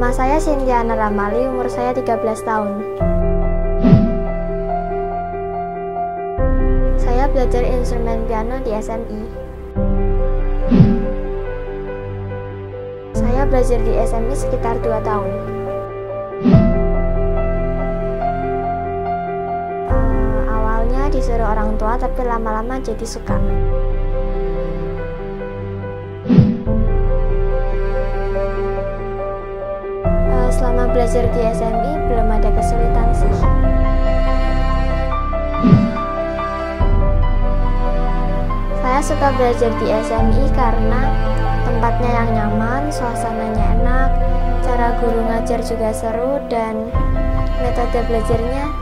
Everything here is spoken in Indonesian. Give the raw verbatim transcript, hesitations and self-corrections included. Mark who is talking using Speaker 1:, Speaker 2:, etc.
Speaker 1: Nama saya Sintiana Ramali, umur saya tiga belas tahun. Saya belajar instrumen piano di S M I. Saya belajar di S M I sekitar dua tahun. Uh, awalnya disuruh orang tua, tapi lama-lama jadi suka. Uh, selama belajar di S M I belum ada kesulitan sih. Saya suka belajar di S M I karena tempatnya yang nyaman, suasananya enak, cara guru ngajar juga seru, dan metode belajarnya